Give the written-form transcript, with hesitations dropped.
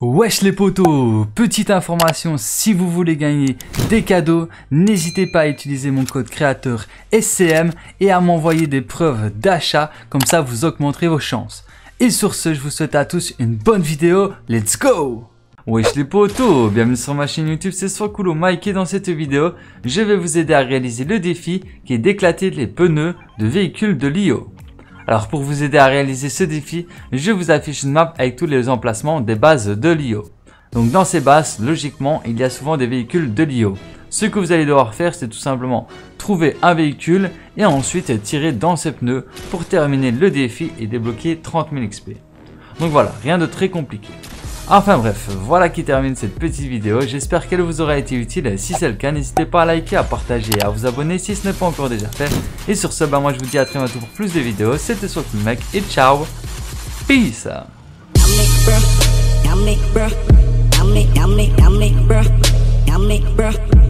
Wesh les potos, petite information, si vous voulez gagner des cadeaux, n'hésitez pas à utiliser mon code créateur SCM et à m'envoyer des preuves d'achat, comme ça vous augmenterez vos chances. Et sur ce, je vous souhaite à tous une bonne vidéo, let's go! Wesh les potos, bienvenue sur ma chaîne YouTube, c'est Soiscool Mike et dans cette vidéo, je vais vous aider à réaliser le défi qui est d'éclater les pneus de véhicules de Lio. Alors pour vous aider à réaliser ce défi, je vous affiche une map avec tous les emplacements des bases de Lio. Donc dans ces bases, logiquement, il y a souvent des véhicules de Lio. Ce que vous allez devoir faire, c'est tout simplement trouver un véhicule et ensuite tirer dans ses pneus pour terminer le défi et débloquer 30 000 XP. Donc voilà, rien de très compliqué. Enfin bref, voilà qui termine cette petite vidéo, j'espère qu'elle vous aura été utile, si c'est le cas n'hésitez pas à liker, à partager et à vous abonner si ce n'est pas encore déjà fait. Et sur ce, moi je vous dis à très bientôt pour plus de vidéos, c'était Soiscool Mike et ciao, peace. Yummy, bruh.